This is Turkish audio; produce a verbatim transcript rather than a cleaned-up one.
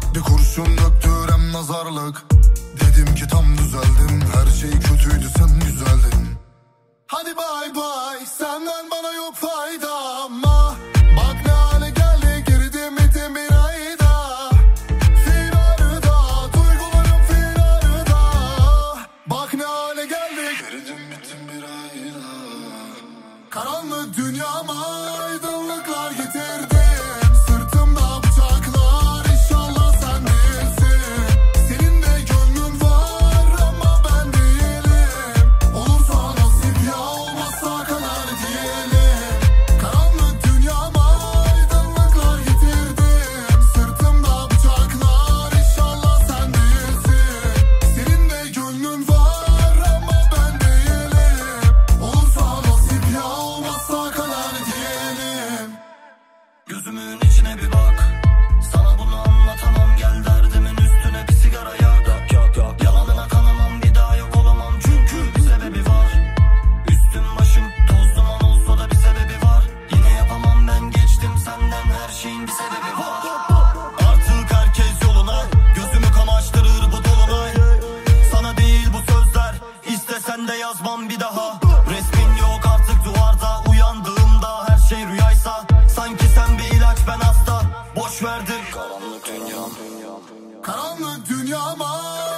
Bir kurşun döktürem nazarlık. Dedim ki tam düzeldim, her şey kötüydü sen güzeldin. Hadi bay bay, senden bana yok fayda ama bak ne hale geldi, geridim ettim bir ayda. Finarda, duygularım finarda. Bak ne hale geldik, geridim ettim bir ayda. Karanlık dünyama aydınlıklar getirdim. Sırtımda bıçaklar, inşallah sen değilsin. Senin de gönlün var ama ben değilim. Olursa nasip, ya olmazsa kader diyelim. Karanlık dünyama aydınlıklar getirdim. Sırtımda bıçaklar, inşallah sen değilsin. Senin de gönlün var ama ben değilim. Olursa nasip, ya olmazsa kader diyelim. Gözümün içine bir bak, sana bunu anlatamam. Gel derdimin üstüne bir sigara yak. Yak yak yak. Yalanına kanamam, bir daha yok olamam. Çünkü bir sebebi var. Üstüm başım toz duman olsa da bir sebebi var. Yine yapamam, ben geçtim senden, her şeyin bir sebebi var. Artık herkes yoluna, gözümü kamaştırır bu dolunay. Sana değil bu sözler, istesen de yazmam bir daha. Resmin yok artık duvarda, uyandığımda her şey rüyaysa. Sanki sen bir ilaç, ben hasta, boş verdim. Karanlık dünyam. Karanlık dünyama